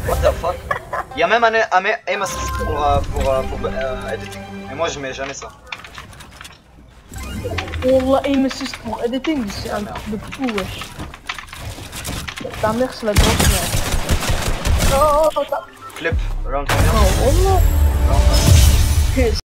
What the fuck? Il y a même un aim assist pour editing. Mais moi je mets jamais ça. Wallah, aim assist pour editing, c'est un truc de fou, wesh. Ta mère, c'est la grosse merde. Oh, Flip, round combien? oh, wallah. Round